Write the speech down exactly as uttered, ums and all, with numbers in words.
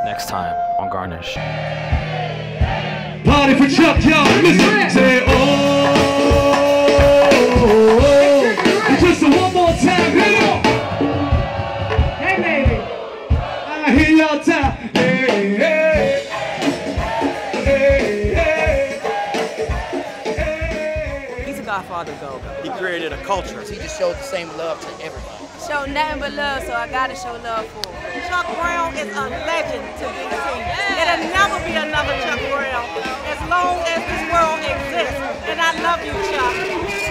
next time on Garnish. Party for Chuck, y'all. Listen, say oh. Just one more time, hit on. Hey, baby. I hear y'all time. Hey, hey. Hey, hey. He's a Godfather of Go-Go. He created a culture. He just showed the same love to everybody. Show nothing but love, so I gotta show love for him. Chuck Brown is a legend to B T. There'll never be another Chuck Brown as long as this world exists. And I love you, Chuck.